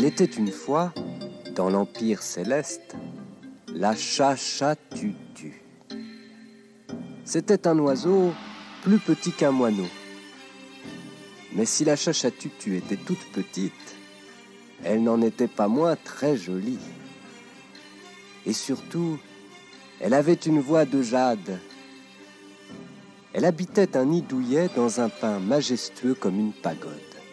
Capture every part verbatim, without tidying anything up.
Il était une fois, dans l'Empire céleste, la Cha-Cha-Tu-Tu. C'était un oiseau plus petit qu'un moineau. Mais si la Cha-Cha-Tu-Tu était toute petite, elle n'en était pas moins très jolie. Et surtout, elle avait une voix de jade. Elle habitait un nid douillet dans un pin majestueux comme une pagode.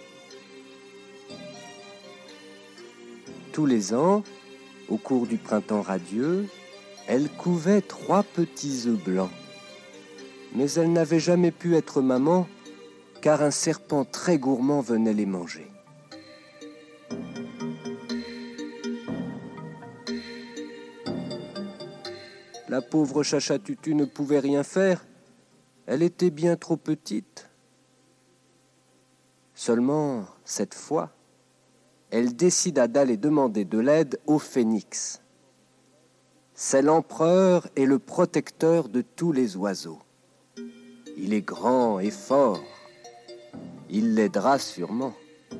Tous les ans, au cours du printemps radieux, elle couvait trois petits œufs blancs. Mais elle n'avait jamais pu être maman, car un serpent très gourmand venait les manger. La pauvre Cha-Cha-Tu-Tu ne pouvait rien faire. Elle était bien trop petite. Seulement, cette fois, elle décida d'aller demander de l'aide au phénix. C'est l'empereur et le protecteur de tous les oiseaux. Il est grand et fort. Il l'aidera sûrement.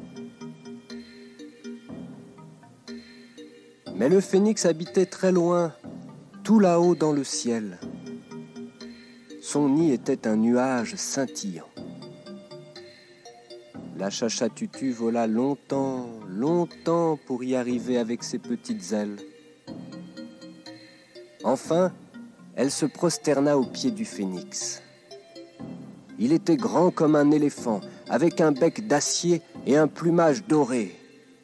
Mais le phénix habitait très loin, tout là-haut dans le ciel. Son nid était un nuage scintillant. La Cha-Cha-Tu-Tu vola longtemps, longtemps pour y arriver avec ses petites ailes. Enfin, elle se prosterna aux pieds du phénix. Il était grand comme un éléphant, avec un bec d'acier et un plumage doré.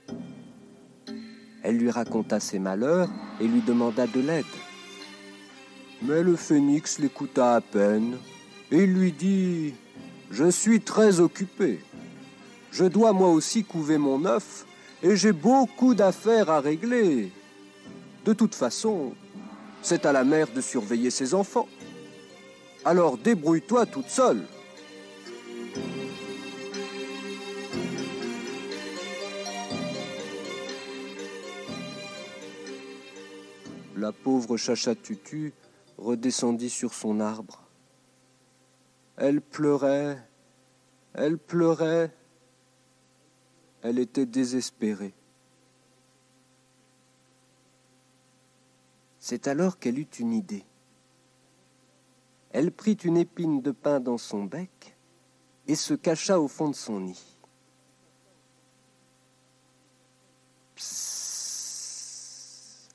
Elle lui raconta ses malheurs et lui demanda de l'aide. Mais le phénix l'écouta à peine et lui dit « Je suis très occupé. Je dois moi aussi couver mon œuf et j'ai beaucoup d'affaires à régler. De toute façon, c'est à la mère de surveiller ses enfants. Alors débrouille-toi toute seule. » La pauvre Cha-Cha-Tu-Tu redescendit sur son arbre. Elle pleurait, elle pleurait. Elle était désespérée. C'est alors qu'elle eut une idée. Elle prit une épine de pin dans son bec et se cacha au fond de son nid. Psst,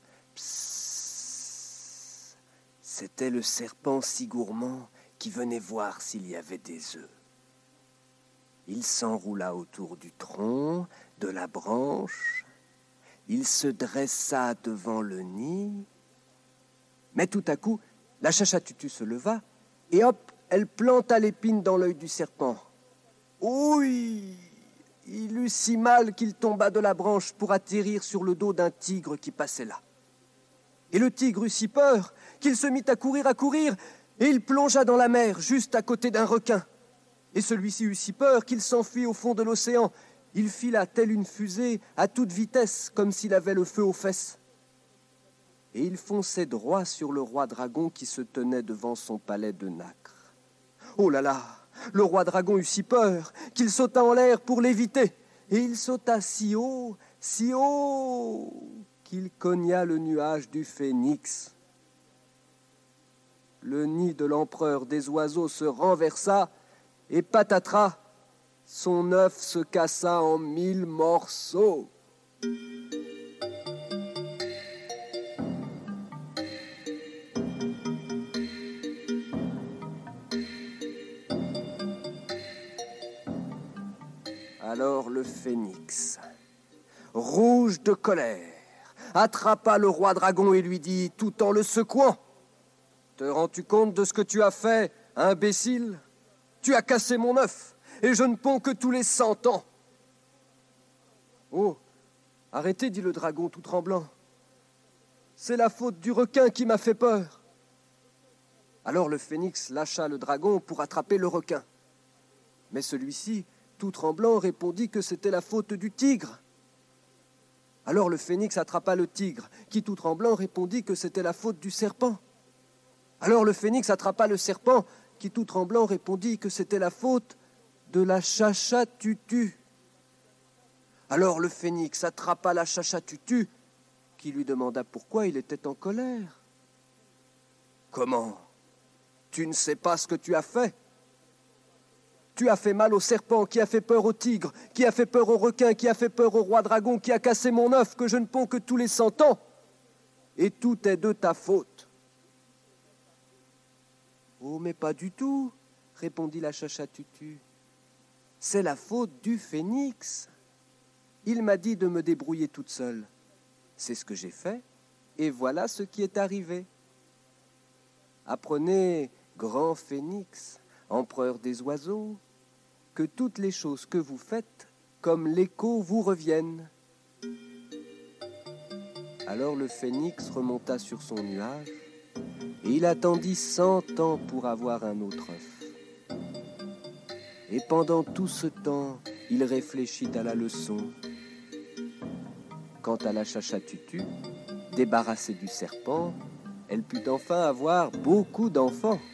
psst. C'était le serpent si gourmand qui venait voir s'il y avait des œufs. Il s'enroula autour du tronc, de la branche. Il se dressa devant le nid. Mais tout à coup, la Cha-Cha-Tu-Tu se leva et hop, elle planta l'épine dans l'œil du serpent. Oui, il eut si mal qu'il tomba de la branche pour atterrir sur le dos d'un tigre qui passait là. Et le tigre eut si peur qu'il se mit à courir, à courir, et il plongea dans la mer, juste à côté d'un requin. Et celui-ci eut si peur qu'il s'enfuit au fond de l'océan. Il fila telle une fusée à toute vitesse, comme s'il avait le feu aux fesses. Et il fonçait droit sur le roi dragon qui se tenait devant son palais de nacre. Oh là là, le roi dragon eut si peur qu'il sauta en l'air pour l'éviter. Et il sauta si haut, si haut, qu'il cogna le nuage du phénix. Le nid de l'empereur des oiseaux se renversa et patatras, son œuf se cassa en mille morceaux. Alors le phénix, rouge de colère, attrapa le roi dragon et lui dit, tout en le secouant, « Te rends-tu compte de ce que tu as fait, imbécile ? Tu as cassé mon œuf, et je ne ponds que tous les cent ans. » « Oh, arrêtez, dit le dragon tout tremblant. C'est la faute du requin qui m'a fait peur. » Alors le phénix lâcha le dragon pour attraper le requin. Mais celui-ci, tout tremblant, répondit que c'était la faute du tigre. Alors le phénix attrapa le tigre, qui tout tremblant répondit que c'était la faute du serpent. Alors le phénix attrapa le serpent, qui tout tremblant répondit que c'était la faute de la Cha-Cha-Tu-Tu. Alors le phénix attrapa la Chachatutu, qui lui demanda pourquoi il était en colère. « Comment? Tu ne sais pas ce que tu as fait? Tu as fait mal au serpent, qui a fait peur au tigre, qui a fait peur au requin, qui a fait peur au roi dragon, qui a cassé mon œuf que je ne ponds que tous les cent ans. Et tout est de ta faute. »« Oh, mais pas du tout, » répondit la Chachatutu. « C'est la faute du phénix. Il m'a dit de me débrouiller toute seule. C'est ce que j'ai fait, et voilà ce qui est arrivé. Apprenez, grand phénix, empereur des oiseaux, que toutes les choses que vous faites, comme l'écho, vous reviennent. » Alors le phénix remonta sur son nuage, et il attendit cent ans pour avoir un autre œuf. Et pendant tout ce temps, il réfléchit à la leçon. Quant à la Chachatutu, débarrassée du serpent, elle put enfin avoir beaucoup d'enfants.